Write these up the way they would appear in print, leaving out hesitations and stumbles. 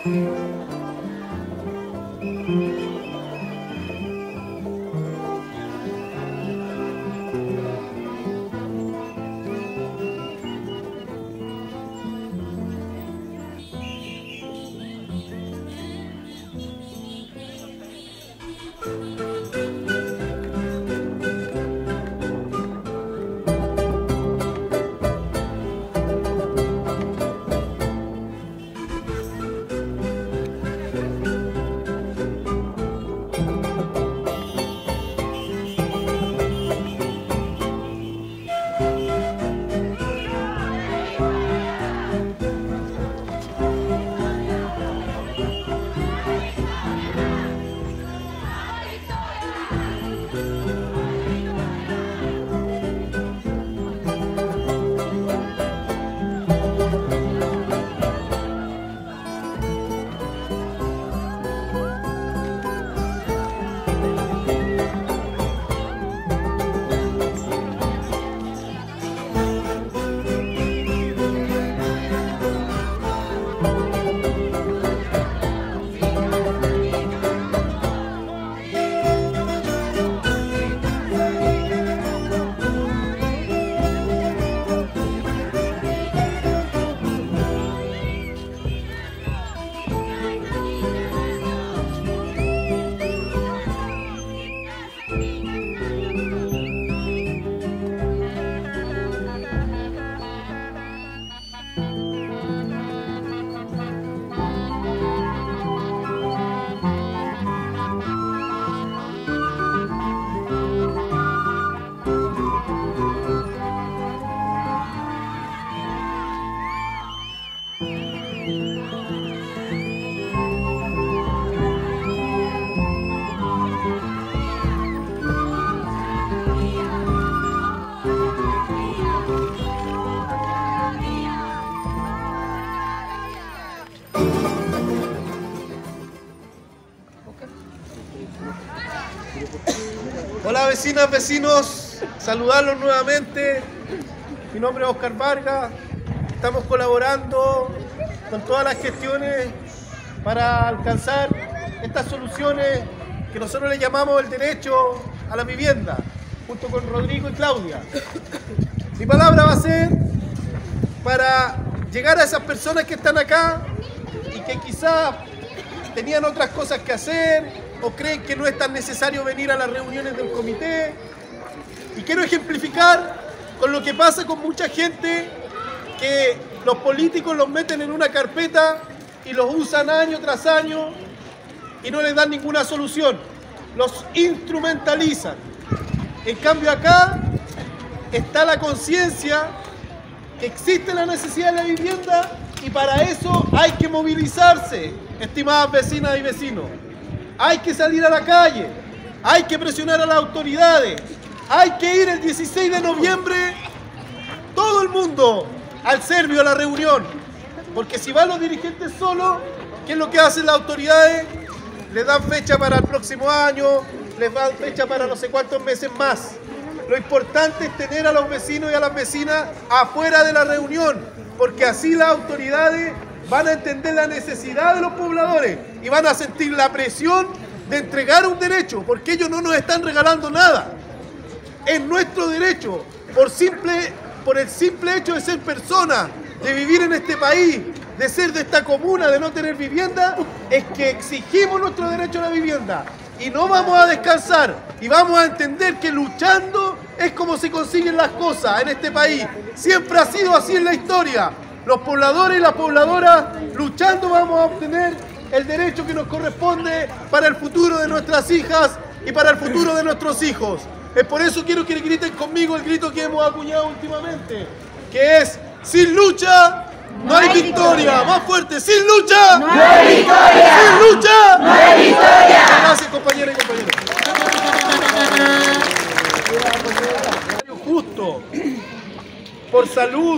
Hola vecinas, vecinos, saludarlos nuevamente. Mi nombre es Oscar Vargas. Estamos colaborando con todas las gestiones para alcanzar estas soluciones que nosotros le llamamos el derecho a la vivienda, junto con Rodrigo y Claudia. Mi palabra va a ser para llegar a esas personas que están acá y que quizás tenían otras cosas que hacer o creen que no es tan necesario venir a las reuniones del comité. Y quiero ejemplificar con lo que pasa con mucha gente que los políticos los meten en una carpeta y los usan año tras año y no les dan ninguna solución. Los instrumentalizan. En cambio acá está la conciencia que existe la necesidad de la vivienda y para eso hay que movilizarse, estimadas vecinas y vecinos. Hay que salir a la calle, hay que presionar a las autoridades, hay que ir el 16 de noviembre, todo el mundo al Servio, a la reunión. Porque si van los dirigentes solos, ¿qué es lo que hacen las autoridades? Les dan fecha para el próximo año, les dan fecha para no sé cuántos meses más. Lo importante es tener a los vecinos y a las vecinas afuera de la reunión, porque así las autoridades van a entender la necesidad de los pobladores y van a sentir la presión de entregar un derecho, porque ellos no nos están regalando nada. Es nuestro derecho, por el simple hecho de ser personas, de vivir en este país, de ser de esta comuna, de no tener vivienda, es que exigimos nuestro derecho a la vivienda. Y no vamos a descansar y vamos a entender que luchando es como se consiguen las cosas en este país. Siempre ha sido así en la historia. Los pobladores y las pobladoras luchando vamos a obtener el derecho que nos corresponde para el futuro de nuestras hijas y para el futuro de nuestros hijos. Es por eso quiero que griten conmigo el grito que hemos acuñado últimamente, que es: sin lucha no hay victoria. Más fuerte: sin lucha no hay victoria. Sin lucha no hay victoria. Gracias, compañeras y compañeros. Justo, por salud,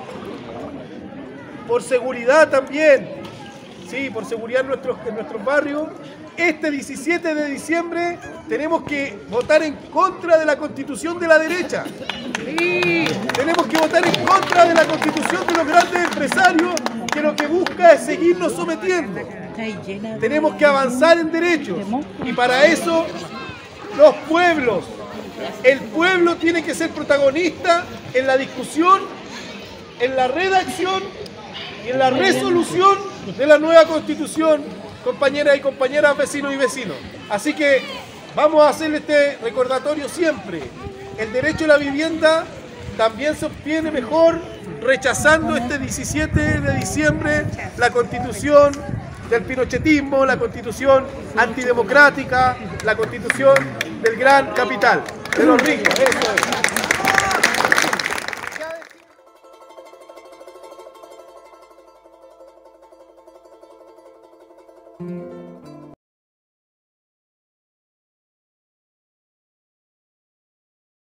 por seguridad también, sí, por seguridad en nuestros barrios. Este 17 de diciembre tenemos que votar en contra de la constitución de la derecha. Sí. Tenemos que votar en contra de la constitución de los grandes empresarios que lo que busca es seguirnos sometiendo. Tenemos que avanzar en derechos y para eso los pueblos, el pueblo tiene que ser protagonista en la discusión, en la redacción y en la resolución de la nueva Constitución, compañeras y compañeras, vecinos y vecinos. Así que vamos a hacerle este recordatorio siempre. El derecho a la vivienda también se obtiene mejor rechazando este 17 de diciembre la Constitución del pinochetismo, la Constitución antidemocrática, la Constitución del gran capital, de los ricos. Eso es.